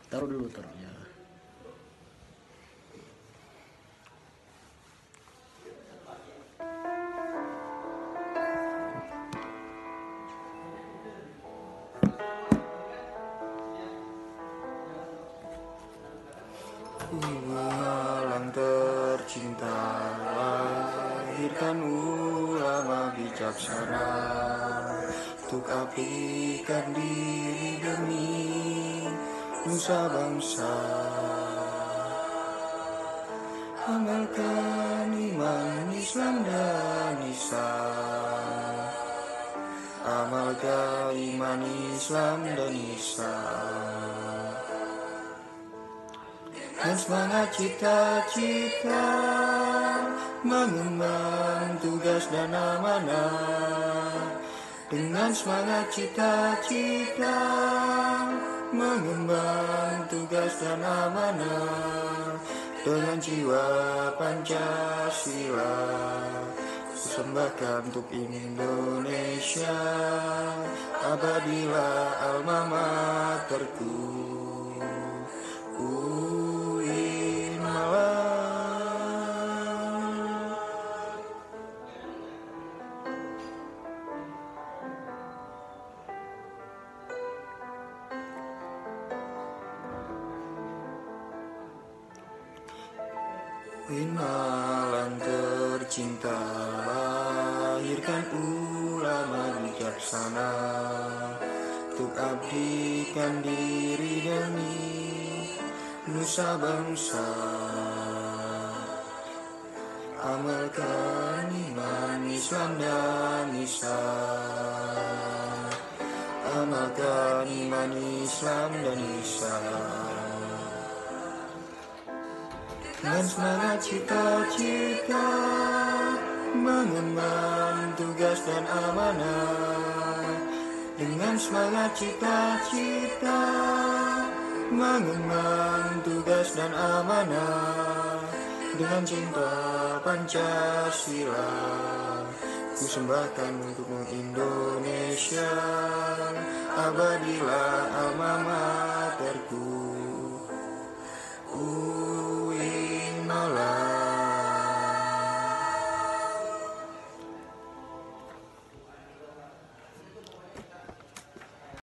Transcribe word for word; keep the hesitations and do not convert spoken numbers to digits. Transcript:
Taruh dulu, taruh ya. Malang tercinta, lahirkan ulama bijaksana, untuk abdikan diri demi nusa bangsa. Amalkan iman Islam dan ihsan, amalkan iman Islam dan ihsan. Dan semangat cita-cita mengemban tugas dan amanah. Dengan semangat cita-cita mengemban tugas dan amanah. Dengan jiwa Pancasila persembahkan untuk Indonesia. Abadilah alma materku, U I N Malang. U I N Malang tercinta, lahirkan ulama bijaksana, untuk abdikan diri demi nusa bangsa. Amalkan iman Islam dan ihsan, amalkan iman Islam dan ihsan. Dengan semangat cita-cita mengemban tugas dan amanah. Dengan semangat cita-cita mengemban tugas dan amanah. Dengan cinta Pancasila ku sembahkan untukmu Indonesia. Abadilah alma materku,